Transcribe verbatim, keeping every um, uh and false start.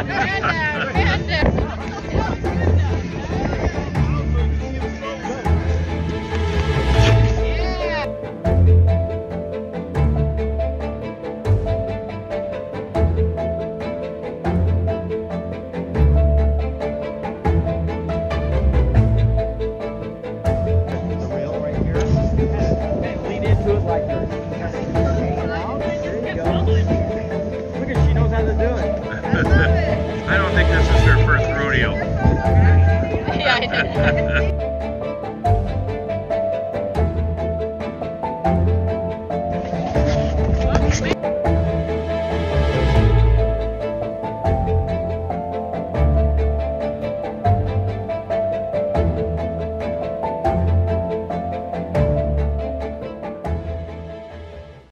I don't think this is their first rodeo. Yeah, I know.